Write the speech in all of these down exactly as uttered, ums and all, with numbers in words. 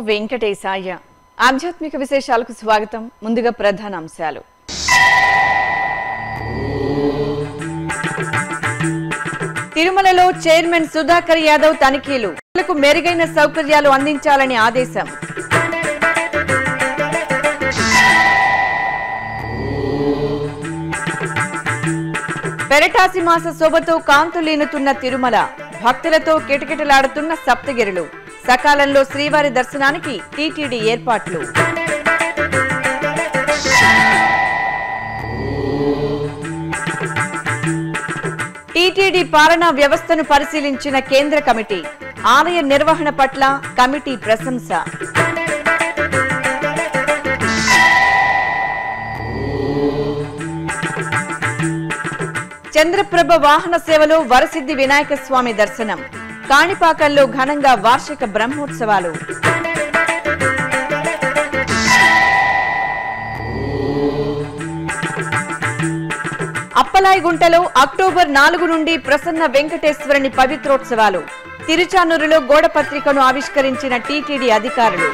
వెంకటేశాయ. ఆధ్యాత్మిక విశేషాలకు స్వాగతం. ముందుగా ప్రధాన అంశాలు. తిరుమలలో చైర్మన్ సుధాకర్ యాదవ్ తనిఖీలు. ప్రజలకు మెరుగైన సౌకర్యాలు అందించాలని ఆదేశం. పెరటాసి మాస శోభతో కాంతులీనుతున్న తిరుమల. భక్తులతో కిటకిటలాడుతున్న సప్తగిరులు. సకాలంలో శ్రీవారి దర్శనానికి టీటీడీ ఏర్పాట్లు. టీటీడీ పాలనా వ్యవస్థను పరిశీలించిన కేంద్ర కమిటీ. ఆలయ నిర్వహణ పట్ల కమిటీ ప్రశంస. చంద్రప్రభ వాహన సేవలో వరసిద్ధి వినాయక స్వామి దర్శనం. కాణిపాకంలో ఘనంగా వార్షిక బ్రహ్మోత్సవాలు. అప్పలాయిగుంటలో అక్టోబర్ నాలుగు నుండి ప్రసన్న వెంకటేశ్వరుని పవిత్రోత్సవాలు. తిరుచానూరులో గోడపత్రికను ఆవిష్కరించిన టీటీడీ అధికారులు.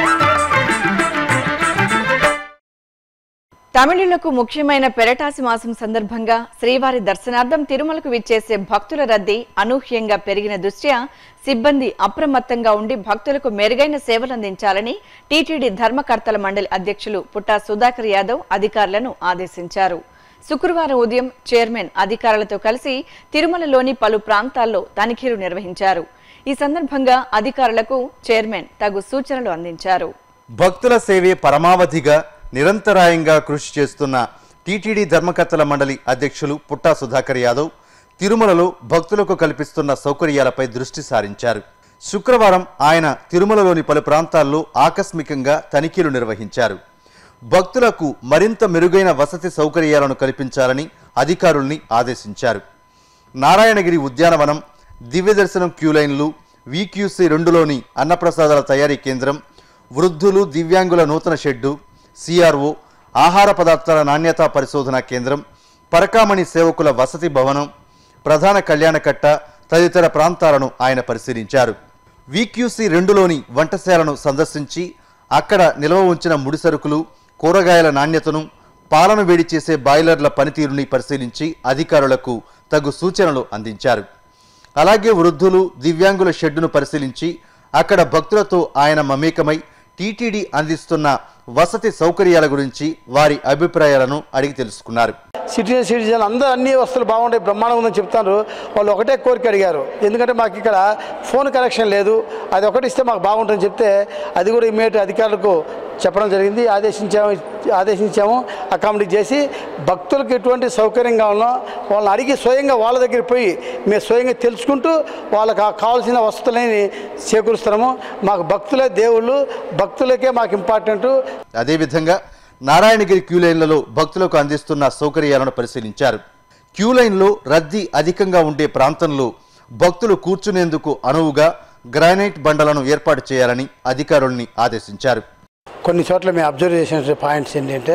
తమిళులకు ముఖ్యమైన పెరటాసి మాసం సందర్భంగా శ్రీవారి దర్శనార్థం తిరుమలకు విచ్చేసే భక్తుల రద్దీ అనూహ్యంగా పెరిగిన దృష్ట్యా సిబ్బంది అప్రమత్తంగా ఉండి భక్తులకు మెరుగైన సేవలందించాలని టీటీడీ ధర్మకర్తల మండలి అధ్యక్షులు పుట్టా సుధాకర్ యాదవ్ అధికారులను ఆదేశించారు. శుక్రవారం ఉదయం చైర్మన్ అధికారులతో కలిసి తిరుమలలోని పలు ప్రాంతాల్లో తనిఖీలు నిర్వహించారు. ఈ సందర్భంగా అధికారులకు చైర్మన్ తగు సూచనలు అందించారు. భక్తుల సేవే పరమావధిగా నిరంతరాయంగా కృషి చేస్తున్న టీటీడీ ధర్మకర్తల మండలి అధ్యక్షులు పుట్టా సుధాకర్ యాదవ్ తిరుమలలో భక్తులకు కల్పిస్తున్న సౌకర్యాలపై దృష్టి సారించారు. శుక్రవారం ఆయన తిరుమలలోని పలు ప్రాంతాల్లో ఆకస్మికంగా తనిఖీలు నిర్వహించారు. భక్తులకు మరింత మెరుగైన వసతి సౌకర్యాలను కల్పించాలని అధికారుల్ని ఆదేశించారు. నారాయణగిరి ఉద్యానవనం, దివ్య దర్శనం క్యూలైన్లు, వీక్యూసీ రెండులోని అన్నప్రసాదాల తయారీ కేంద్రం, వృద్ధులు దివ్యాంగుల నూతన షెడ్డు, సిఆర్ఓ, ఆహార పదార్థాల నాణ్యతా పరిశోధన కేంద్రం, పరకామణి సేవకుల వసతి భవనం, ప్రధాన కళ్యాణకట్ట తదితర ప్రాంతాలను ఆయన పరిశీలించారు. వీక్యూసీ రెండులోని వంటశాలను సందర్శించి అక్కడ నిల్వ ఉంచిన ముడిసరుకులు, కూరగాయల నాణ్యతను, పాలను వేడి చేసే బాయిలర్ల పనితీరుని పరిశీలించి అధికారులకు తగు సూచనలు అందించారు. అలాగే వృద్ధులు దివ్యాంగుల షెడ్డును పరిశీలించి అక్కడ భక్తులతో ఆయన మమేకమై టీటీడీ అందిస్తున్న వసతి సౌకర్యాల గురించి వారి అభిప్రాయాలను అడిగి తెలుసుకున్నారు. సిటిజన్ సిటిజన్ అందరూ అన్ని వస్తువులు బాగుంటాయి, బ్రహ్మాండంగా ఉందని చెప్తారు. వాళ్ళు ఒకటే కోరిక అడిగారు, ఎందుకంటే మాకు ఇక్కడ ఫోన్ కనెక్షన్ లేదు, అది ఒకటి ఇస్తే మాకు బాగుంటుందని చెప్తే అది కూడా ఇమీడియట్ అధికారులకు చెప్పడం జరిగింది. ఆదేశించాము ఆదేశించాము అకామిడేట్ చేసి భక్తులకు ఎటువంటి సౌకర్యం కావాలో వాళ్ళని అడిగి స్వయంగా వాళ్ళ దగ్గర పోయి మేము స్వయంగా తెలుసుకుంటూ వాళ్ళకి కావాల్సిన వసతులని చేకూరుస్తున్నాము. మాకు భక్తులే దేవుళ్ళు, భక్తులకే మాకు ఇంపార్టెంట్. అదేవిధంగా నారాయణగిరి క్యూలైన్లలో భక్తులకు అందిస్తున్న సౌకర్యాలను పరిశీలించారు. క్యూలైన్లో రద్దీ అధికంగా ఉండే ప్రాంతంలో భక్తులు కూర్చునేందుకు అనువుగా గ్రానైట్ బండలను ఏర్పాటు చేయాలని అధికారుల్ని ఆదేశించారు. కొన్ని చోట్ల మేము అబ్జర్వ్ చేసిన పాయింట్స్ ఏంటంటే,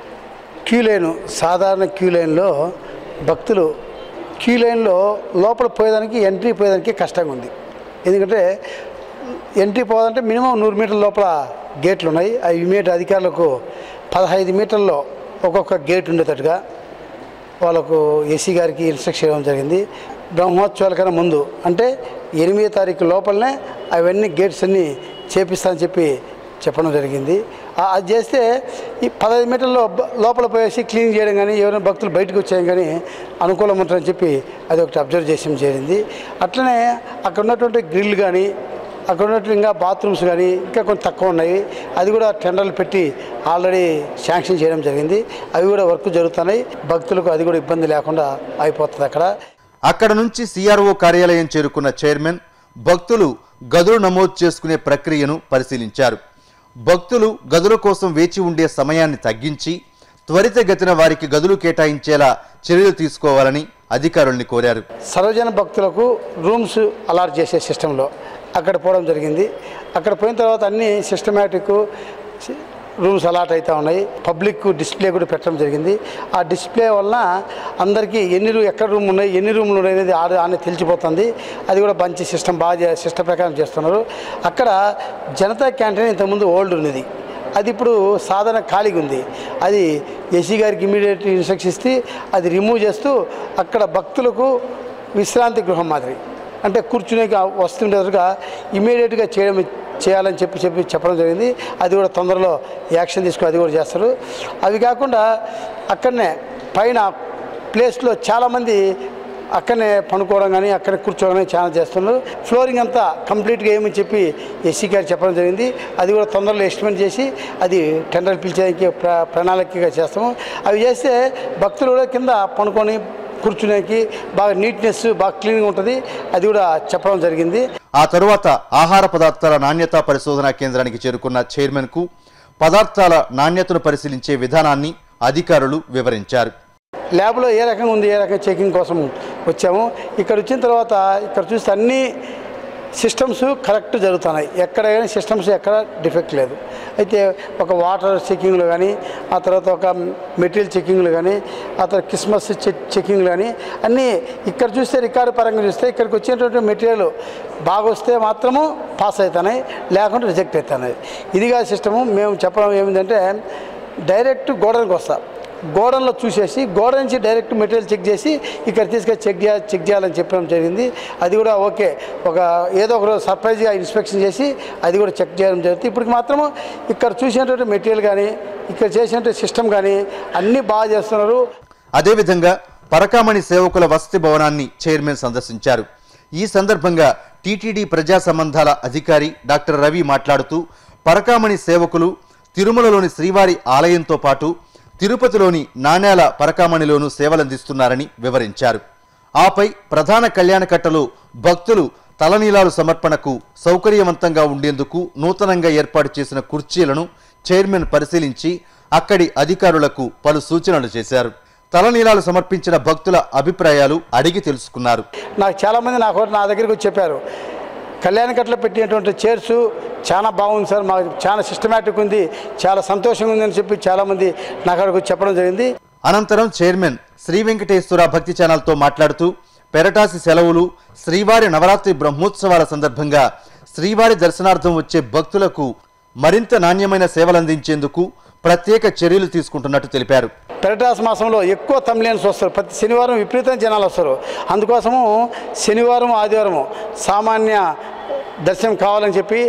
క్యూలైన్ సాధారణ క్యూలైన్లో భక్తులు క్యూలైన్లో లోపల పోయేదానికి ఎంట్రీ పోయేదానికి కష్టంగా ఉంది. ఎందుకంటే ఎంట్రీ పోవాలంటే మినిమం నూరు మీటర్ల లోపల గేట్లు ఉన్నాయి. అవి ఇమీడియట్ అధికారులకు పదహైదు మీటర్లో ఒక్కొక్క గేట్ ఉండేటట్టుగా వాళ్ళకు ఏసీ గారికి ఇన్స్ట్రక్షన్ ఇవ్వడం జరిగింది. బ్రహ్మోత్సవాల కన్నా ముందు అంటే ఎనిమిదో తారీఖు లోపలనే అవన్నీ గేట్స్ అన్నీ చేపిస్తానని చెప్పి చెప్పడం జరిగింది. అది చేస్తే ఈ పదహైదు మీటర్లో లోపల పోయేసి క్లీన్ చేయడం కానీ ఎవరైనా భక్తులు బయటకు వచ్చాయం కానీ అనుకూలం ఉంటారని చెప్పి అది ఒకటి అబ్జర్వ్ చేయడం జరిగింది. అట్లనే అక్కడ ఉన్నటువంటి గ్రిల్ కానీ అక్కడ ఉన్నట్టు ఇంకా బాత్రూమ్స్ కానీ ఇంకా కొంచెం తక్కువ ఉన్నాయి. అది కూడా టెండర్లు పెట్టి ఆల్రెడీ శాంక్షన్ చేయడం జరిగింది. అవి కూడా వర్క్ జరుగుతున్నాయి. భక్తులకు అది కూడా ఇబ్బంది లేకుండా అయిపోతుంది. అక్కడ అక్కడ నుంచి సిఆర్ఓ కార్యాలయం చేరుకున్న చైర్మన్ భక్తులు గదులు నమోదు చేసుకునే ప్రక్రియను పరిశీలించారు. భక్తులు గదుల కోసం వేచి ఉండే సమయాన్ని తగ్గించి త్వరితగతిన వారికి గదులు కేటాయించేలా చర్యలు తీసుకోవాలని అధికారుల్ని కోరారు. సర్వజన భక్తులకు రూమ్స్ అలాట్ చేసే సిస్టంలో అక్కడ పోవడం జరిగింది. అక్కడ పోయిన తర్వాత అన్ని సిస్టమేటిక్ రూమ్స్ అలాట్ అవుతూ ఉన్నాయి. పబ్లిక్ డిస్ప్లే కూడా పెట్టడం జరిగింది. ఆ డిస్ప్లే వలన అందరికీ ఎన్ని రూ ఎక్కడ రూమ్ ఉన్నాయి, ఎన్ని రూమ్లు ఉన్నాయి అనేది ఆడ ఆనే తెలిసిపోతుంది. అది కూడా మంచి సిస్టమ్ బాగా సిస్టమ్ ప్రకారం చేస్తున్నారు. అక్కడ జనతా క్యాంటీన్ ఇంతకుముందు ఓల్డ్ ఉన్నది, అది ఇప్పుడు సాధారణ ఖాళీగా ఉంది. అది ఏసీ గారికి ఇమీడియట్ ఇన్స్ట్రక్షన్ ఇస్తే అది రిమూవ్ చేస్తూ అక్కడ భక్తులకు విశ్రాంతి గృహం మాదిరి అంటే కూర్చునే వస్తుండేట్టుగా ఇమీడియట్గా చేయడం చేయాలని చెప్పి చెప్పి చెప్పడం జరిగింది. అది కూడా తొందరలో యాక్షన్ తీసుకుని అది కూడా చేస్తారు. అవి కాకుండా అక్కడనే పైన ప్లేస్లో చాలామంది అక్కడనే పనుకోవడం కానీ అక్కడే కూర్చోవడం కానీ చాలా చేస్తున్నారు. ఫ్లోరింగ్ అంతా కంప్లీట్గా ఏమని చెప్పి ఎస్సీ గారు చెప్పడం జరిగింది. అది కూడా తొందరలో ఎస్టిమేట్ చేసి అది టెండర్ పిలిచేదానికి ప్ర ప్రణాళికగా చేస్తాము. అవి చేస్తే భక్తులు కూడా కింద పనుకొని కూర్చునేకి బాగా నీట్నెస్ బాగా క్లీన్గా ఉంటుంది. అది కూడా చెప్పడం జరిగింది. ఆ తరువాత ఆహార పదార్థాల నాణ్యత పరిశోధనా కేంద్రానికి చేరుకున్న చైర్మన్కు పదార్థాల నాణ్యతను పరిశీలించే విధానాన్ని అధికారులు వివరించారు. ల్యాబ్లో ఏ రకంగా ఉంది, ఏ రకంగా చెకింగ్ కోసం వచ్చాము. ఇక్కడ వచ్చిన తర్వాత ఇక్కడ చూస్తే అన్ని సిస్టమ్స్ కరెక్ట్ జరుగుతున్నాయి. ఎక్కడ కానీ సిస్టమ్స్ ఎక్కడ డిఫెక్ట్ లేదు. అయితే ఒక వాటర్ చెకింగ్లు కానీ, ఆ తర్వాత ఒక మెటీరియల్ చెకింగ్లు కానీ, ఆ తర్వాత క్రిస్మస్ చెకింగ్లు కానీ అన్నీ ఇక్కడ చూస్తే రికార్డు పరంగా చూస్తే ఇక్కడికి వచ్చేటువంటి మెటీరియల్ బాగా వస్తే మాత్రము పాస్ అవుతున్నాయి, లేకుంటే రిజెక్ట్ అవుతున్నాయి. ఇదిగా సిస్టము. మేము చెప్పడం ఏమిటంటే డైరెక్ట్ గోడలకు వస్తాం, గోడల్లో చూసేసి గోడ నుంచి డైరెక్ట్ మెటీరియల్ చెక్ చేసి ఇక్కడ తీసుకొని చెక్ చేయాలి చెక్ చేయాలని చెప్పడం జరిగింది. అది కూడా ఓకే, ఒక ఏదో ఒక రోజు సర్ప్రైజ్గా ఇన్స్పెక్షన్ చేసి అది కూడా చెక్ చేయడం జరుగుతుంది. ఇప్పటికి మాత్రము ఇక్కడ చూసినటువంటి మెటీరియల్ కానీ ఇక్కడ చేసినటువంటి సిస్టమ్ కానీ అన్నీ బాగా చేస్తున్నారు. అదేవిధంగా పరకామణి సేవకుల వసతి భవనాన్ని చైర్మన్ సందర్శించారు. ఈ సందర్భంగా టీటీడీ ప్రజా సంబంధాల అధికారి డాక్టర్ రవి మాట్లాడుతూ పరకామణి సేవకులు తిరుమలలోని శ్రీవారి ఆలయంతో పాటు తిరుపతిలోని నాణ్యాల పరకామణిలోనూ సేవలందిస్తున్నారని వివరించారు. ఆపై ప్రధాన కళ్యాణకట్టలో భక్తులు తలనీలాలు సమర్పణకు సౌకర్యవంతంగా ఉండేందుకు నూతనంగా ఏర్పాటు చేసిన కుర్చీలను చైర్మన్ పరిశీలించి అక్కడి అధికారులకు పలు సూచనలు చేశారు. తలనీలాలు సమర్పించిన భక్తుల అభిప్రాయాలు అడిగి తెలుసుకున్నారు. నాకు చాలామంది నాకు నా దగ్గరికి వచ్చి చెప్పారు, కళ్యాణకట్టలో పెట్టినటువంటి చైర్స్ చాలా బాగుంది సార్, మాకు చాలా సిస్టమేటిక్ ఉంది, చాలా సంతోషంగా ఉందని చెప్పి చాలామంది నాకు అక్కడికి చెప్పడం జరిగింది. అనంతరం చైర్మన్ శ్రీ వెంకటేశ్వర భక్తి ఛానల్తో మాట్లాడుతూ పెరటాసి సెలవులు, శ్రీవారి నవరాత్రి బ్రహ్మోత్సవాల సందర్భంగా శ్రీవారి దర్శనార్థం వచ్చే భక్తులకు మరింత నాణ్యమైన సేవలందించేందుకు ప్రత్యేక చర్యలు తీసుకుంటున్నట్టు తెలిపారు. పెరటాస్ మాసంలో ఎక్కువ తమిళియన్స్ వస్తారు, ప్రతి శనివారం విపరీతం జనాలు వస్తారు. అందుకోసము శనివారం ఆదివారం సామాన్య దర్శనం కావాలని చెప్పి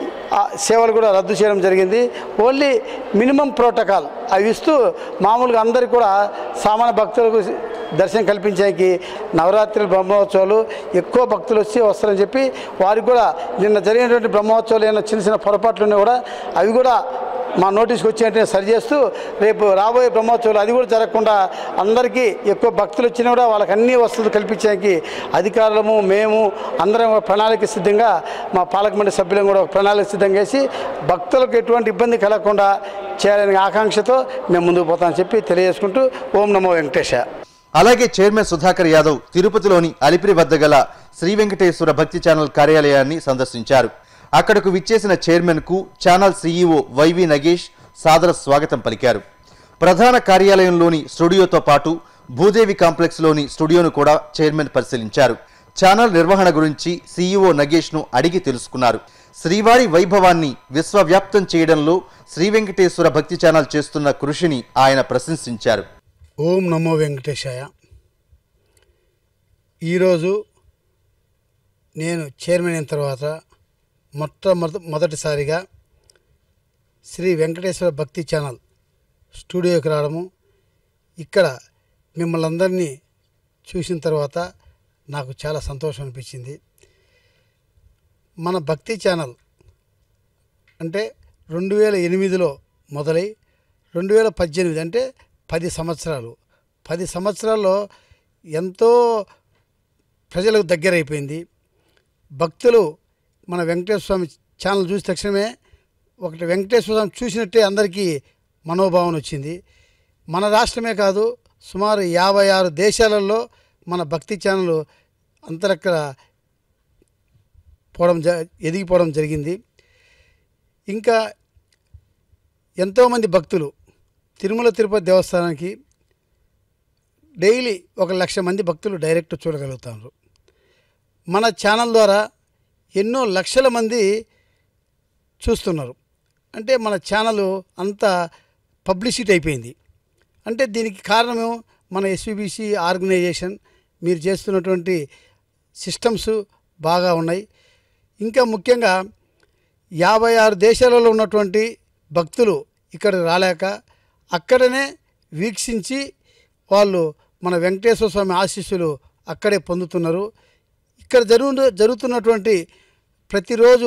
సేవలు కూడా రద్దు చేయడం జరిగింది. ఓన్లీ మినిమం ప్రోటోకాల్ అవి ఇస్తూ మామూలుగా అందరికీ కూడా సామాన్య భక్తులకు దర్శనం కల్పించేకి నవరాత్రి బ్రహ్మోత్సవాలు ఎక్కువ భక్తులు వచ్చి వస్తారని చెప్పి వారికి కూడా నిన్న జరిగినటువంటి బ్రహ్మోత్సవాలు ఏమైనా చిన్న చిన్న పొరపాట్లు ఉన్నా కూడా అవి కూడా మా నోటీస్కి వచ్చి సరి చేస్తూ రేపు రాబోయే బ్రహ్మోత్సవాలు అది కూడా జరగకుండా అందరికీ ఎక్కువ భక్తులు వచ్చినా కూడా వాళ్ళకి అన్ని వసతులు కల్పించడానికి అధికారులము మేము అందరం ప్రణాళిక సిద్ధంగా మా పాలక మండలి సభ్యులను కూడా ఒక ప్రణాళిక సిద్ధంగా వేసి భక్తులకు ఎటువంటి ఇబ్బంది కలగకుండా చేయాలనే ఆకాంక్షతో మేము ముందుకు పోతామని చెప్పి తెలియజేసుకుంటూ ఓం నమో వెంకటేశ. అలాగే చైర్మన్ సుధాకర్ యాదవ్ తిరుపతిలోని అలిపిరి వద్ద గల శ్రీ వెంకటేశ్వర భక్తి ఛానల్ కార్యాలయాన్ని సందర్శించారు. అక్కడకు విచ్చేసిన చైర్మన్కు ఛానల్ సీఈఓ వైవి నగేష్ సాదర స్వాగతం పలికారు. ప్రధాన కార్యాలయంలోని స్టూడియోతో పాటు భూదేవి కాంప్లెక్స్లోని స్టూడియోను కూడా చైర్మన్ పరిశీలించారు. ఛానల్ నిర్వహణ గురించి సీఈఓ నగేష్ను అడిగి తెలుసుకున్నారు. శ్రీవారి వైభవాన్ని విశ్వవ్యాప్తం చేయడంలో శ్రీ వెంకటేశ్వర భక్తి ఛానల్ చేస్తున్న కృషిని ఆయన ప్రశంసించారు. ఓం నమో వెంకటేశాయ. ఈరోజు నేను చైర్మన్ అయిన తర్వాత మొట్టమొదటి మొదటిసారిగా శ్రీ వెంకటేశ్వర భక్తి ఛానల్ స్టూడియోకి రావడము, ఇక్కడ మిమ్మల్ని అందరినీ చూసిన తర్వాత నాకు చాలా సంతోషం అనిపించింది. మన భక్తి ఛానల్ అంటే రెండు వేల ఎనిమిదిలో మొదలై రెండు వేల పద్దెనిమిది అంటే పది సంవత్సరాలు పది సంవత్సరాల్లో ఎంతో ప్రజలకు దగ్గరైపోయింది. భక్తులు మన వెంకటేశ్వర స్వామి ఛానల్ చూసిన తక్షణమే ఒకటి వెంకటేశ్వర స్వామి చూసినట్టే అందరికీ మనోభావన వచ్చింది. మన రాష్ట్రమే కాదు, సుమారు యాభై ఆరు దేశాలలో మన భక్తి ఛానల్ అంతరక్కడ పోవడం జ ఎదిగిపోవడం జరిగింది. ఇంకా ఎంతోమంది భక్తులు తిరుమల తిరుపతి దేవస్థానానికి డైలీ ఒక లక్ష మంది భక్తులు డైరెక్ట్ చూడగలుగుతారు. మన ఛానల్ ద్వారా ఎన్నో లక్షల మంది చూస్తున్నారు. అంటే మన ఛానల్ అంతా పబ్లిసిటీ అయిపోయింది. అంటే దీనికి కారణం మన ఎస్వీబీసీ ఆర్గనైజేషన్, మీరు చేస్తున్నటువంటి సిస్టమ్స్ బాగా ఉన్నాయి. ఇంకా ముఖ్యంగా యాభై ఆరు దేశాలలో ఉన్నటువంటి భక్తులు ఇక్కడ రాలేక అక్కడనే వీక్షించి వాళ్ళు మన వెంకటేశ్వర స్వామి ఆశీస్సులు అక్కడే పొందుతున్నారు. ఇక్కడ జరుగు జరుగుతున్నటువంటి ప్రతిరోజు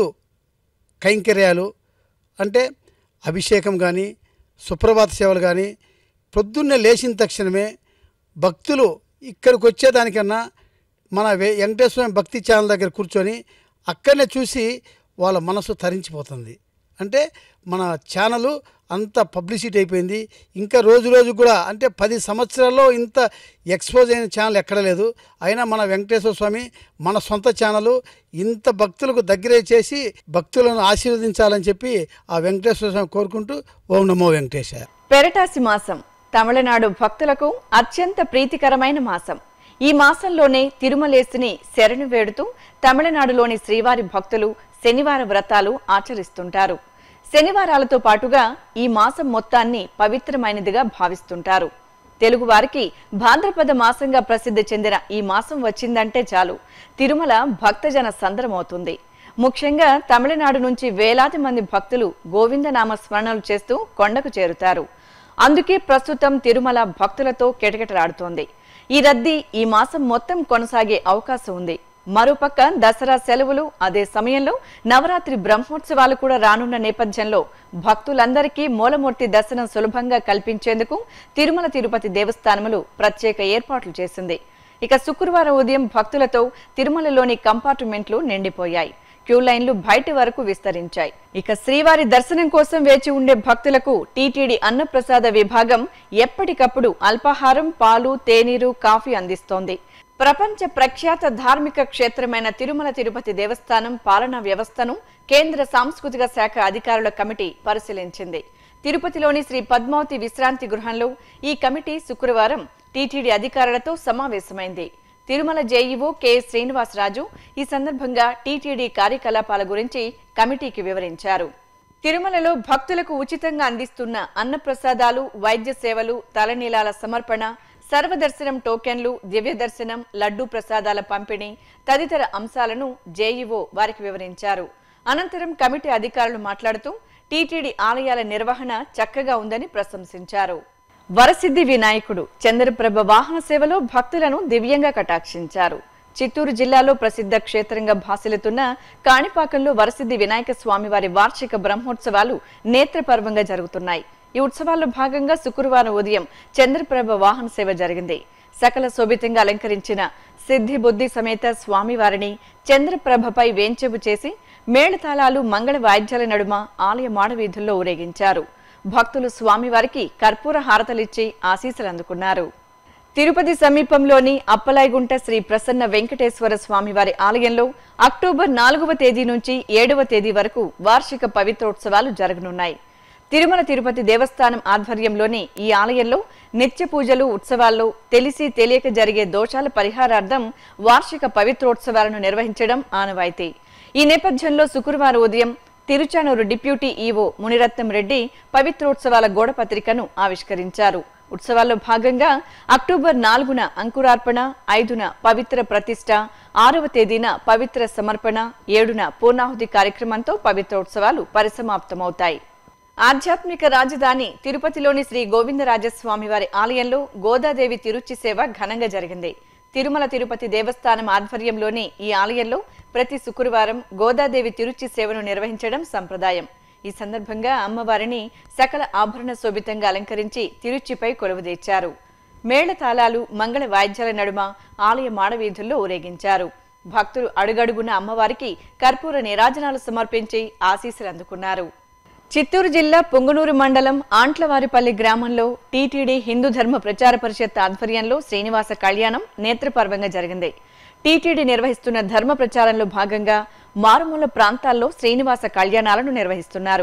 కైంకర్యాలు అంటే అభిషేకం కానీ సుప్రభాత సేవలు కానీ పొద్దున్నే లేచిన తక్షణమే భక్తులు ఇక్కడికి వచ్చేదానికన్నా మన వెంకటేశ్వర భక్తి ఛానల్ దగ్గర కూర్చొని అక్కడనే చూసి వాళ్ళ మనసు తరించిపోతుంది. అంటే మన ఛానల్ అంత పబ్లిసిటీ అయిపోయింది. ఇంకా రోజు రోజు కూడా అంటే పది సంవత్సరాల్లో ఇంత ఎక్స్పోజ్ అయిన ఛానల్ ఎక్కడ లేదు. అయినా మన వెంకటేశ్వర స్వామి మన సొంత ఛానల్ ఇంత భక్తులకు దగ్గరే చేసి భక్తులను ఆశీర్వదించాలని చెప్పి ఆ వెంకటేశ్వర స్వామి కోరుకుంటూ ఓం నమో వెంకటేశ. పెరటాసి మాసం తమిళనాడు భక్తులకు అత్యంత ప్రీతికరమైన మాసం. ఈ మాసంలోనే తిరుమలేసుని శరణు వేడుతూ తమిళనాడులోని శ్రీవారి భక్తులు శనివార వ్రతాలు ఆచరిస్తుంటారు. శనివారాలతో పాటుగా ఈ మాసం మొత్తాన్ని పవిత్రమైనదిగా భావిస్తుంటారు. తెలుగువారికి భాద్రపద మాసంగా ప్రసిద్ధి చెందిన ఈ మాసం వచ్చిందంటే చాలు తిరుమల భక్తజన సందరమవుతుంది. ముఖ్యంగా తమిళనాడు నుంచి వేలాది మంది భక్తులు గోవిందనామ స్మరణలు చేస్తూ కొండకు చేరుతారు. అందుకే ప్రస్తుతం తిరుమల భక్తులతో కిటకిటలాడుతోంది. ఈ రద్దీ ఈ మాసం మొత్తం కొనసాగే అవకాశం ఉంది. మరోపక్క దసరా సెలవులు, అదే సమయంలో నవరాత్రి బ్రహ్మోత్సవాలు కూడా రానున్న నేపథ్యంలో భక్తులందరికీ మూలమూర్తి దర్శనం సులభంగా కల్పించేందుకు తిరుమల తిరుపతి దేవస్థానములు ప్రత్యేక ఏర్పాట్లు చేసింది. ఇక శుక్రవారం ఉదయం భక్తులతో తిరుమలలోని కంపార్ట్మెంట్లు నిండిపోయాయి. క్యూ లైన్లు బయటి వరకు విస్తరించాయి. ఇక శ్రీవారి దర్శనం కోసం వేచి ఉండే భక్తులకు టీటీడీ అన్నప్రసాద విభాగం ఎప్పటికప్పుడు అల్పాహారం, పాలు, తేనీరు, కాఫీ అందిస్తోంది. ప్రపంచ ప్రఖ్యాత ధార్మిక క్షేత్రమైన తిరుమల తిరుపతి దేవస్థానం పాలనా వ్యవస్థను కేంద్ర సాంస్కృతిక శాఖ అధికారుల కమిటీ పరిశీలించింది. తిరుపతిలోని శ్రీ పద్మావతి విశ్రాంతి గృహంలో ఈ కమిటీ శుక్రవారం టీటీడీ అధికారులతో సమావేశమైంది. తిరుమల జేఈఓ కె శ్రీనివాసరాజు ఈ సందర్భంగా టీటీడీ కార్యకలాపాల గురించి కమిటీకి వివరించారు. తిరుమలలో భక్తులకు ఉచితంగా అందిస్తున్న అన్నప్రసాదాలు, వైద్య సేవలు, తలనీలాల సమర్పణ, సర్వదర్శనం టోకెన్లు, దివ్య దర్శనం, లడ్డూ ప్రసాదాల పంపిణీ తదితర అంశాలను జేఈఓ వారికి వివరించారు. అనంతరం కమిటీ అధికారులు మాట్లాడుతూ టీటీడీ ఆలయాల నిర్వహణ చక్కగా ఉందని ప్రశంసించారు. వరసిద్ధి వినాయకుడు చంద్రప్రభ వాహన సేవలో భక్తులను దివ్యంగా కటాక్షించారు. చిత్తూరు జిల్లాలో ప్రసిద్ధ క్షేత్రంగా భాసిల్లుతున్న కాణిపాకంలో వరసిద్ధి వినాయక స్వామివారి వార్షిక బ్రహ్మోత్సవాలు నేత్రపర్వంగా జరుగుతున్నాయి. ఈ ఉత్సవాల్లో భాగంగా శుక్రవారం ఉదయం చంద్రప్రభ వాహన సేవ జరిగింది. సకల శోభితంగా అలంకరించిన సిద్ధి బుద్ధి సమేత స్వామివారిని చంద్రప్రభపై వేంచెపు చేసి మేళతాళాలు, మంగళ వాయిద్యాల నడుమ ఆలయ మాడవీధుల్లో ఊరేగించారు. భక్తులు స్వామివారికి కర్పూర హారతలిచ్చి ఆశీస్సులు అందుకున్నారు. తిరుపతి సమీపంలోని అప్పలాయగుంట శ్రీ ప్రసన్న వెంకటేశ్వర స్వామివారి ఆలయంలో అక్టోబర్ నాలుగవ తేదీ నుంచి ఏడవ తేదీ వరకు వార్షిక పవిత్రోత్సవాలు జరగనున్నాయి. తిరుమల తిరుపతి దేవస్థానం ఆధ్వర్యంలోని ఈ ఆలయంలో నిత్య పూజలు, ఉత్సవాల్లో తెలిసి తెలియక జరిగే దోషాల పరిహారార్థం వార్షిక పవిత్రోత్సవాలను నిర్వహించడం ఆనవాయితీ. ఈ నేపథ్యంలో శుక్రవారం ఉదయం తిరుచానూరు డిప్యూటీ ఈవో మునిరత్నం రెడ్డి పవిత్రోత్సవాల గోడ పత్రికను ఆవిష్కరించారు. ఉత్సవాల్లో భాగంగా అక్టోబర్ నాలుగున అంకురార్పణ, ఐదున పవిత్ర ప్రతిష్ట, ఆరవ తేదీన పవిత్ర సమర్పణ, ఏడున పూర్ణాహుతి కార్యక్రమంతో పవిత్రోత్సవాలు పరిసమాప్తమవుతాయి. ఆధ్యాత్మిక రాజధాని తిరుపతిలోని శ్రీ గోవిందరాజస్వామి వారి ఆలయంలో గోదాదేవి తిరుచి సేవ ఘనంగా జరిగింది. తిరుమల తిరుపతి దేవస్థానం ఆధ్వర్యంలోని ఈ ఆలయంలో ప్రతి శుక్రవారం గోదాదేవి తిరుచి సేవను నిర్వహించడం సంప్రదాయం. ఈ సందర్భంగా అమ్మవారిని సకల ఆభరణ శోభితంగా అలంకరించి తిరుచిపై కొలువుదీర్చారు. మేళతాళాలు, మంగళ వాయిద్యాల నడుమ ఆలయ మాడవీధుల్లో ఊరేగించారు. భక్తులు అడుగడుగున అమ్మవారికి కర్పూర నీరాజనాలు సమర్పించి ఆశీస్సులు అందుకున్నారు. చిత్తూరు జిల్లా పొంగునూరు మండలం ఆంట్లవారిపల్లి గ్రామంలో టీటీడీ హిందూ ధర్మ ప్రచార పరిషత్ ఆధ్వర్యంలో శ్రీనివాస కళ్యాణం నేత్రపర్వంగా జరిగింది. టీటీడీ నిర్వహిస్తున్న ధర్మ ప్రచారంలో భాగంగా మారుమూల ప్రాంతాల్లో శ్రీనివాస కళ్యాణాలను నిర్వహిస్తున్నారు.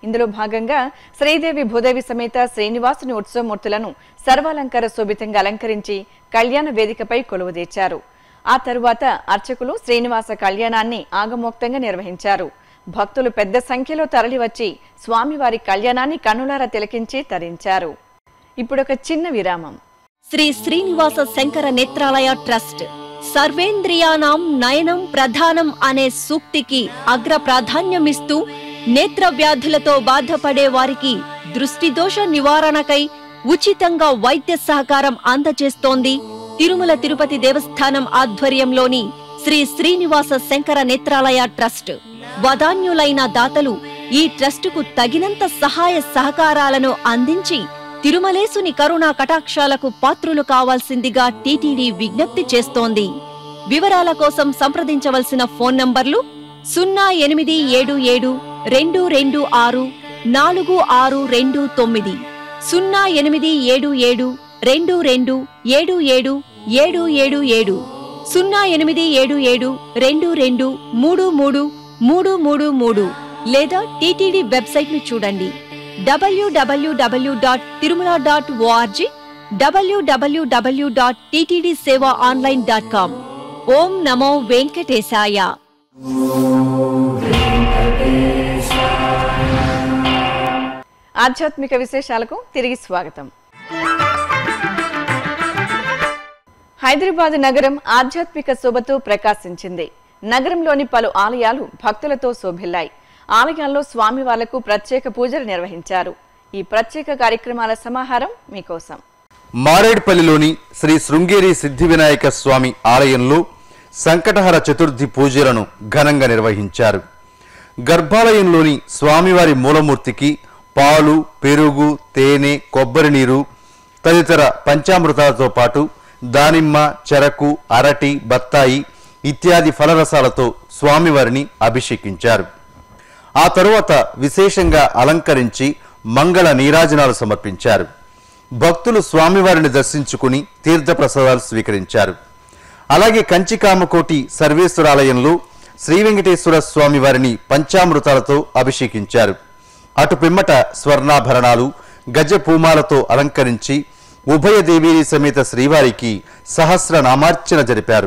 ఇందులో భాగంగా శ్రీదేవి భూదేవి సమేత శ్రీనివాసుని ఉత్సవమూర్తులను సర్వాలంకార శోభితంగా అలంకరించి కళ్యాణ వేదికపై కొలువుదీర్చారు. ఆ తరువాత అర్చకులు శ్రీనివాస కళ్యాణాన్ని ఆగమోక్తంగా నిర్వహించారు. భక్తులు పెద్ద సంఖ్యలో తరలివచ్చి స్వామివారి కళ్యాణాన్ని కన్నులారా తిలకించి తరించారు. ఇప్పుడొక చిన్న విరామం. శ్రీ శ్రీనివాస శంకర నేత్రాలయ ట్రస్ట్ సర్వేంద్రియానాం నయనం ప్రధానం అనే సూక్తికి అగ్ర ప్రాధాన్యమిస్తూ నేత్ర వ్యాధులతో బాధపడే వారికి దృష్టి దోష నివారణకై ఉచితంగా వైద్య సహకారం అందజేస్తోంది తిరుమల తిరుపతి దేవస్థానం ఆధ్వర్యంలోని శ్రీ శ్రీనివాస శంకర నేత్రాలయ ట్రస్ట్. వదాన్యులైన దాతలు ఈ ట్రస్టుకు తగినంత సహాయ సహకారాలను అందించి తిరుమలేసుని కరుణా కటాక్షాలకు పాత్రులు కావాల్సిందిగా టీటీడీ విజ్ఞప్తి చేస్తోంది. వివరాల కోసం సంప్రదించవలసిన ఫోన్ నంబర్లు సున్నా ఎనిమిది ఏడు ఏడు రెండు రెండు ఆరు నాలుగు ఆరు రెండు తొమ్మిది, సున్నా ఎనిమిది ఏడు ఏడు రెండు రెండు ఏడు ఏడు ఏడు ఏడు ఏడు, సున్నా ఎనిమిది ఏడు ఏడు రెండు రెండు మూడు మూడు మూడు మూడు మూడు లేదా టీటీడీ వెబ్సైట్ ను చూడండి WWW dot Tirumala dot org, WWW dot TTD seva online dot com. ఓం నమో వెంకటేశాయ. ఆధ్యాత్మిక విశేషాలకు తిరిగి స్వాగతం. హైదరాబాద్ నగరం ఆధ్యాత్మిక శోభతో ప్రకాశించింది. నగరంలోని పలు ఆలయాలు భక్తులతో శోభిల్లాయి. ఆలయాల్లో స్వామివార్లకు ప్రత్యేక పూజలు నిర్వహించారు. ఈ ప్రత్యేక కార్యక్రమాల సమాహారం మీకోసం. మారేడ్పల్లిలోని శ్రీ శృంగేరి సిద్ధి వినాయక స్వామి ఆలయంలో సంకటహర చతుర్థి పూజలను ఘనంగా నిర్వహించారు. గర్భాలయంలోని స్వామివారి మూలమూర్తికి పాలు, పెరుగు, తేనె, కొబ్బరి నీరు తదితర పంచామృతాలతో పాటు దానిమ్మ, చెరకు, అరటి, బత్తాయి ఇత్యాది ఫలరసాలతో స్వామివారిని అభిషేకించారు. ఆ తరువాత విశేషంగా అలంకరించి మంగళ నీరాజనాలు సమర్పించారు. భక్తులు స్వామివారిని దర్శించుకుని తీర్థప్రసాదాలు స్వీకరించారు. అలాగే కంచికామకోటి సర్వేశ్వరాలయంలో శ్రీ వెంకటేశ్వర స్వామి వారిని పంచామృతాలతో అభిషేకించారు. అటు పిమ్మట స్వర్ణాభరణాలు, గజ పూమాలతో అలంకరించి ఉభయ దేవీ సమేత శ్రీవారికి సహస్రనామార్చన జరిపారు.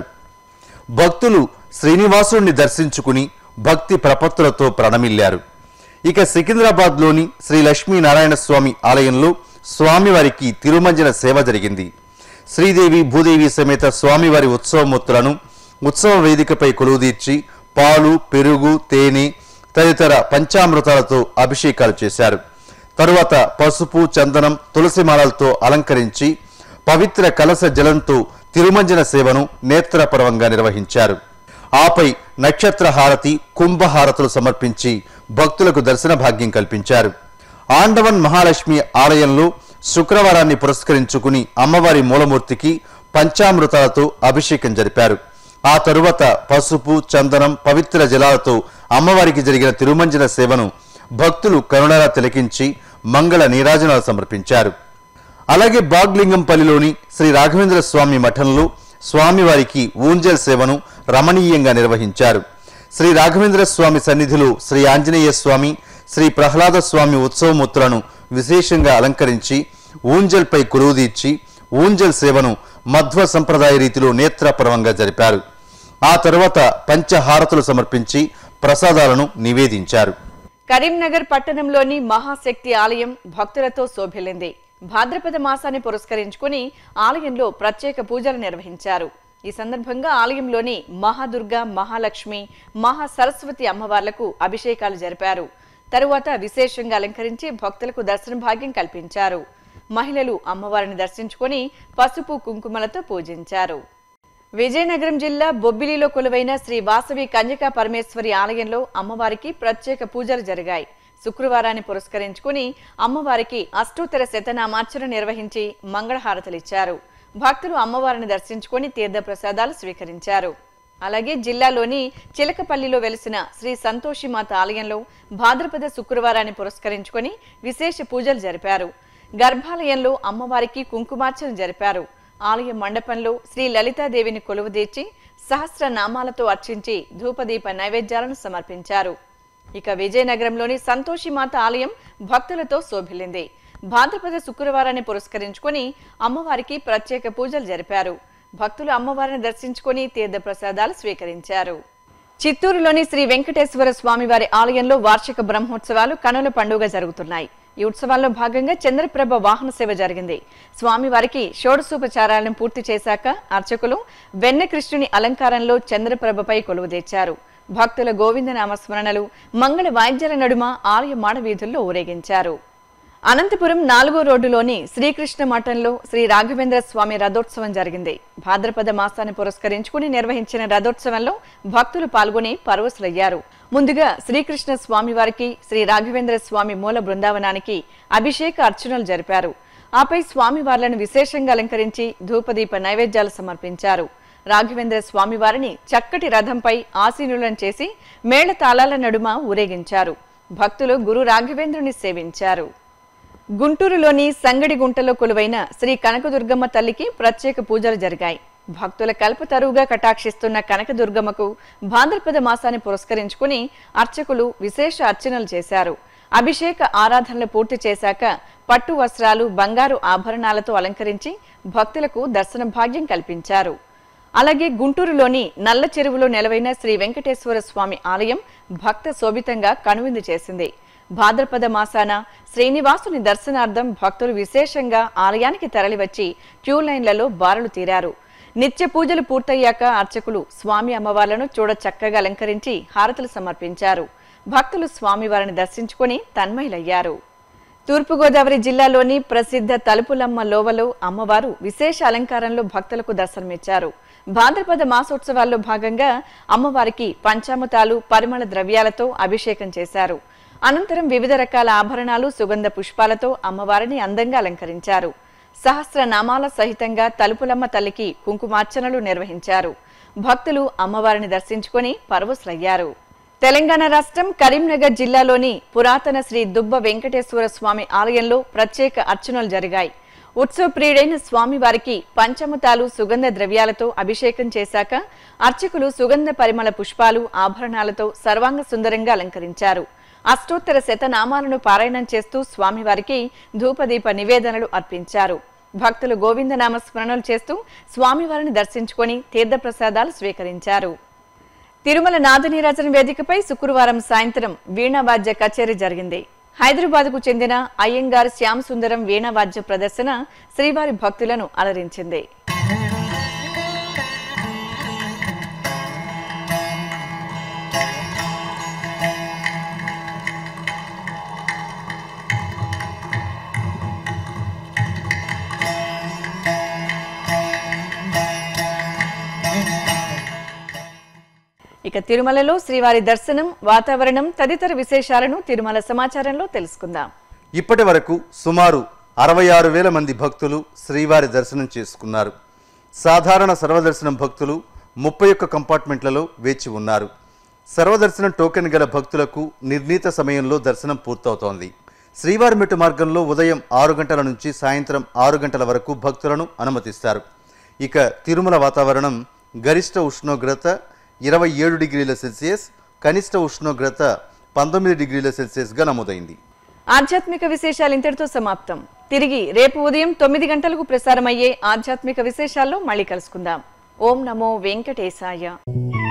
భక్తులు శ్రీనివాసుని దర్శించుకుని భక్తి ప్రపత్తులతో ప్రణమిల్లారు. ఇక సికింద్రాబాద్లోని శ్రీ లక్ష్మీనారాయణ స్వామి ఆలయంలో స్వామివారికి తిరుమంజన సేవ జరిగింది. శ్రీదేవి భూదేవి సమేత స్వామివారి ఉత్సవమూర్తులను ఉత్సవ వేదికపై కొలువుదీర్చి పాలు, పెరుగు, తేనె తదితర పంచామృతాలతో అభిషేకాలు చేశారు. తరువాత పసుపు, చందనం, తులసి మాలలతో అలంకరించి పవిత్ర కలశ జలంతో తిరుమంజన సేవను నేత్రపర్వంగా నిర్వహించారు. ఆపై నక్షత్ర హారతి, కుంభహారతులు సమర్పించి భక్తులకు దర్శన భాగ్యం కల్పించారు. ఆండవన్ మహాలక్ష్మి ఆలయంలో శుక్రవారాన్ని పురస్కరించుకుని అమ్మవారి మూలమూర్తికి పంచామృతాలతో అభిషేకం జరిపారు. ఆ తరువాత పసుపు, చందనం, పవిత్ర జలాలతో అమ్మవారికి జరిగిన తిరుమంజన సేవను భక్తులు కరుణారా తిలకించి మంగళ నీరాజనాలు సమర్పించారు. అలాగే బాగ్లింగంపల్లిలోని శ్రీ రాఘవేంద్ర స్వామి మఠంలో స్వామివారికి ఊంజల్ సేవను రమణీయంగా నిర్వహించారు. శ్రీ రాఘవేంద్ర స్వామి సన్నిధిలో శ్రీ ఆంజనేయ స్వామి, శ్రీ ప్రహ్లాద స్వామి ఉత్సవమూర్తులను విశేషంగా అలంకరించి ఊంజల్పై కొలువుదీర్చి ఊంజల్ సేవను మధ్వ సంప్రదాయ రీతిలో నేత్రపర్వంగా జరిపారు. ఆ తరువాత పంచహారతులు సమర్పించి ప్రసాదాలను నివేదించారు. కరీంనగర్ పట్టణంలోని మహాశక్తి ఆలయం భక్తులతో శోభిల్లింది. భాద్రపద మాసాన్ని పురస్కరించుకుని ఆలయంలో ప్రత్యేక పూజలు నిర్వహించారు. ఈ సందర్భంగా ఆలయంలోని మహాదుర్గ, మహాలక్ష్మి, మహా సరస్వతి అమ్మవార్లకు అభిషేకాలు జరిపారు. తరువాత విశేషంగా అలంకరించి భక్తులకు దర్శన భాగ్యం కల్పించారు. మహిళలు అమ్మవారిని దర్శించుకుని పసుపు, కుంకుమలతో పూజించారు. విజయనగరం జిల్లా బొబ్బిలిలో కొలువైన శ్రీ వాసవి కన్యకా పరమేశ్వరి ఆలయంలో అమ్మవారికి ప్రత్యేక పూజలు జరిగాయి. శుక్రవారాన్ని పురస్కరించుకుని అమ్మవారికి అష్టోత్తర శతనామార్చన నిర్వహించి మంగళహారతలిచ్చారు. భక్తులు అమ్మవారిని దర్శించుకుని తీర్థప్రసాదాలు స్వీకరించారు. అలాగే జిల్లాలోని చిలకపల్లిలో వెలిసిన శ్రీ సంతోషిమాత ఆలయంలో భాద్రపద శుక్రవారాన్ని పురస్కరించుకుని విశేష పూజలు జరిపారు. గర్భాలయంలో అమ్మవారికి కుంకుమార్చన జరిపారు. ఆలయ మండపంలో శ్రీ లలితాదేవిని కొలువుదీర్చి సహస్ర నామాలతో అర్చించి ధూపదీప నైవేద్యాలను సమర్పించారు. ఇక విజయనగరంలోని సంతోషిమాత ఆలయం భక్తులతో శోభిల్లింది. భాద్రపద శుక్రవారాన్ని పురస్కరించుకొని అమ్మవారికి ప్రత్యేక పూజలు జరిపారు. భక్తులు అమ్మవారిని దర్శించుకొని తీర్థ ప్రసాదాలు స్వీకరించారు. చిత్తూరులోని శ్రీ వెంకటేశ్వర స్వామివారి ఆలయంలో వార్షిక బ్రహ్మోత్సవాలు కనుల పండుగ జరుగుతున్నాయి. ఈ ఉత్సవాల్లో భాగంగా చంద్రప్రభ వాహన సేవ జరిగింది. స్వామివారికి షోడశోపచారాలను పూర్తి చేశాక అర్చకులు వెన్న కృష్ణుని అలంకారంలో చంద్రప్రభపై కొలువు తెచ్చారు. భక్తుల గోవిందనామ స్మరణలు, మంగళ వాయిద్యాల నడుమ ఆలయ మాడవీధుల్లో ఊరేగించారు. అనంతపురం నాలుగో రోడ్డులోని శ్రీకృష్ణ మఠంలో శ్రీ రాఘవేంద్ర స్వామి రథోత్సవం జరిగింది. భాద్రపద మాసాన్ని పురస్కరించుకుని నిర్వహించిన రథోత్సవంలో భక్తులు పాల్గొని పరవశులయ్యారు. ముందుగా శ్రీకృష్ణ స్వామి వారికి, శ్రీ రాఘవేంద్ర స్వామి మూల బృందావనానికి అభిషేక అర్చనలు జరిపారు. ఆపై స్వామివార్లను విశేషంగా అలంకరించి ధూపదీప నైవేద్యాలు సమర్పించారు. రాఘవేంద్ర స్వామి వారిని చక్కటి రథంపై ఆసీనులను చేసి మేళతాళాల నడుమ ఊరేగించారు. భక్తులు గురు రాఘవేంద్రుని సేవించారు. గుంటూరులోని సంగడి గుంటలో కొలువైన శ్రీ కనకదుర్గమ్మ తల్లికి ప్రత్యేక పూజలు జరిగాయి. భక్తుల కల్పతరువుగా కటాక్షిస్తున్న కనకదుర్గమ్మకు భాద్రపద మాసాన్ని పురస్కరించుకుని అర్చకులు విశేష అర్చనలు చేశారు. అభిషేక ఆరాధనలు పూర్తి చేశాక పట్టు వస్త్రాలు, బంగారు ఆభరణాలతో అలంకరించి భక్తులకు దర్శన భాగ్యం కల్పించారు. అలాగే గుంటూరులోని నల్ల చెరువులో నెలవైన శ్రీ వెంకటేశ్వర స్వామి ఆలయం భక్త శోభితంగా కనువిందు చేసింది. భాద్రపద మాసాన శ్రీనివాసుని దర్శనార్థం భక్తులు విశేషంగా ఆలయానికి తరలివచ్చి క్యూ లైన్లలో బారులు తీరారు. నిత్య పూజలు పూర్తయ్యాక అర్చకులు స్వామి అమ్మవార్లను చూడ చక్కగా అలంకరించి హారతులు సమర్పించారు. భక్తులు స్వామివారిని దర్శించుకుని తన్మయులయ్యారు. తూర్పుగోదావరి జిల్లాలోని ప్రసిద్ధ తలుపులమ్మ లోవలో అమ్మవారు విశేష అలంకారంలో భక్తులకు దర్శనమిచ్చారు. భాద్రపద మాసోత్సవాల్లో భాగంగా అమ్మవారికి పంచామృతాలు, పరిమళ ద్రవ్యాలతో అభిషేకం చేశారు. అనంతరం వివిధ రకాల ఆభరణాలు, సుగంధ పుష్పాలతో అమ్మవారిని అందంగా అలంకరించారు. సహస్ర నామాల సహితంగా తలుపులమ్మ తల్లికి కుంకుమార్చనలు నిర్వహించారు. భక్తులు అమ్మవారిని దర్శించుకొని పరవశులయ్యారు. తెలంగాణ రాష్ట్రం కరీంనగర్ జిల్లాలోని పురాతన శ్రీ దుబ్బ వెంకటేశ్వర స్వామి ఆలయంలో ప్రత్యేక అర్చనలు జరిగాయి. ఉత్సవ ప్రియుడైన స్వామివారికి పంచముతాలు, సుగంధ ద్రవ్యాలతో అభిషేకం చేశాక అర్చకులు సుగంధ పరిమళ పుష్పాలు, ఆభరణాలతో సర్వాంగ సుందరంగా అలంకరించారు. అష్టోత్తర శతనామాలను పారాయణం చేస్తూ స్వామివారికి ధూపదీప నివేదనలు అర్పించారు. భక్తులు గోవిందనామ స్మరణలు చేస్తూ స్వామివారిని దర్శించుకొని తీర్థప్రసాదాలు స్వీకరించారు. తిరుమల నాదనీరాజన వేదికపై శుక్రవారం సాయంత్రం వీణావాద్య కచేరీ జరిగింది. హైదరాబాద్కు చెందిన అయ్యంగార్ శ్యామ్ సుందరం వీణావాద్య ప్రదర్శన శ్రీవారి భక్తులను అలరించింది. ఇక తిరుమలలో శ్రీవారి దర్శనం, వాతావరణం తదితర విశేషాలను తిరుమల సమాచారంలో తెలుసుకుందాం. ఇప్పటి వరకు సుమారు అరవై ఆరు వేల మంది భక్తులు శ్రీవారి దర్శనం చేసుకున్నారు. సాధారణ సర్వదర్శనం భక్తులు ముప్పై ఒక్క కంపార్ట్మెంట్లలో వేచి ఉన్నారు. సర్వదర్శనం టోకెన్ గల భక్తులకు నిర్ణీత సమయంలో దర్శనం పూర్తవుతోంది. శ్రీవారి మెట్టు మార్గంలో ఉదయం ఆరు గంటల నుంచి సాయంత్రం ఆరు గంటల వరకు భక్తులను అనుమతిస్తారు. ఇక తిరుమల వాతావరణం గరిష్ట ఉష్ణోగ్రత ఇరవై ఏడు డిగ్రీల సెల్సియస్, కనిష్ట ఉష్ణోగ్రత పంతొమ్మిది డిగ్రీల సెల్సియస్గా నమోదైంది. ఆధ్యాత్మిక విశేషాలు ఇంతటితో సమాప్తం. తిరిగి రేపు ఉదయం తొమ్మిది గంటలకు ప్రసారమయ్యే ఆధ్యాత్మిక విశేషాల్లో మళ్ళీ కలుసుకుందాం. ఓం నమో వెంకటేశాయ.